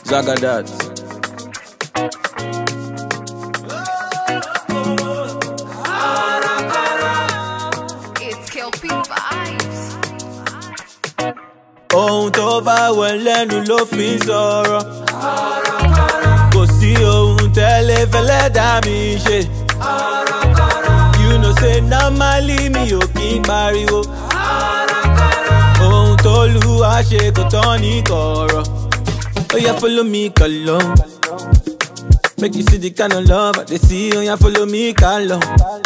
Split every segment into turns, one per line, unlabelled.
Zagadat.
It's Kel-P vibes.
Ohun tó bá wẹ̀ lẹ́nu ló fi ń sọ̀rọ̀. Kò sí ohun tẹ́lẹ̀ fẹ́lẹ́ dá mi ṣe. You know say normally mi ò kí ń pariwo. Ohun tó lù wá ṣe kò tán ní kọ̀rọ̀. Oh yeah, follow me, Kalo. Make you see the kind of love I dey see. Oh yeah, follow me, Kalo.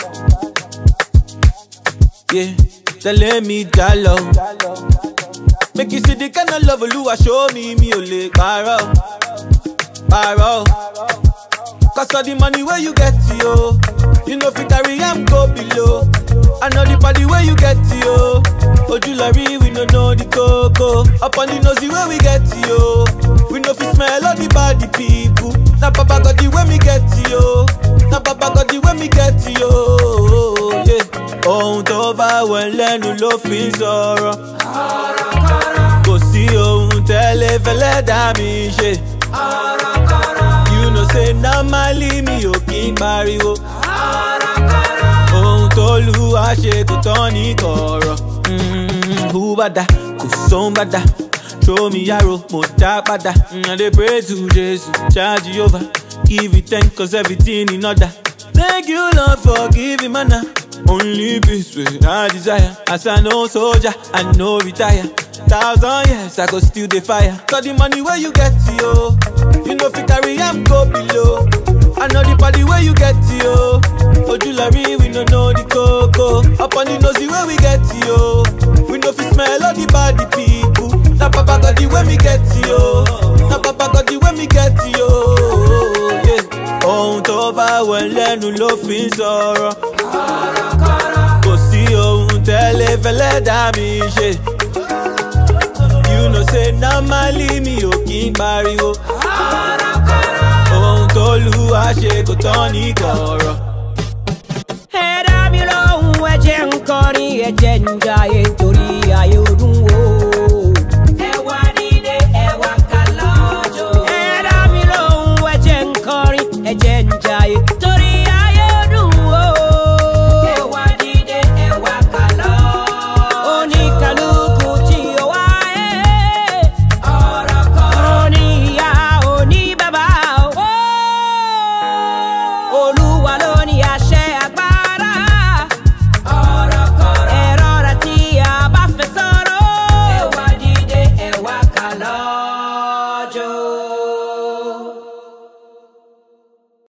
Yeah, tell me jalo. Make you see the kind of love Oluwa show me, mi ò lè parọ́, parọ́. Cause all the money where you get yo, you know fi carry am go below. I know the party where you get yo, Ojulari we no know the coco. Up on the nosy where we get yo, we know fi smell all the body people. Na papa got the way me get yo, na papa got the way me get yo. Yeah, ohun tó bá wẹ̀ lẹ́nu ló fi ń sọ̀rọ̀. Kò sí ohun tẹ́lẹ̀ fẹ́lẹ́ dá mi ṣe. You know say normally mi ò kí ń pariwo. Ohun tó lù wá ṣe kò tán ní kọ̀rọ̀. Who bada, kò sóhun bada. Throw me arrow, mo dá padà. I dey pray to Jesus, charge Jehovah. Give it thanks cause everything in order. Thank you Lord for giving manna. Only peace with I desire. As I know soldier, I know retire. 1,000 years I go still the fire. Cause the money where you get yo, you know fi carry am go below. I know the party where you get yo, Ojulari we no know the coco. Up on the nosy where we get yo, we know fi smell all the body people. Na papa got the way me get yo, na papa got the way me get yo. Yeah, ohun tó bá wẹ̀ lẹ́nu ló fi ń sọ̀rọ̀. Kò sí ohun tẹ́lẹ̀ fẹ́lẹ́ dá mi ṣe. You know say normally mi ò kí ń pariwo. Ohun tó lù wá ṣe kò tán ní kọ̀rọ̀.
Ẹ dá mi lóhùn, ẹ jẹ́ n kọrin, ẹ jẹ́ n jayé torí ayé ọdún wo. Ẹ wá nílé, ẹ wá ká lọ́jọ́. Ẹ dá mi lóhùn, ẹ jẹ́ n kọrin, ẹ jẹ́ n jayé torí ayé ọdún wo. Ẹ wá nílé, ẹ wá ká lọ. Oníkálukú tí ó wá Òròkórò ní ìyá, òní bàbá o. Olúwa ló ní àṣẹ agbára. Òròkórò. Ẹ rọra tí a bá fẹ́ sọ̀rọ̀. Ẹ wá dìde, ẹ wá ká lọ.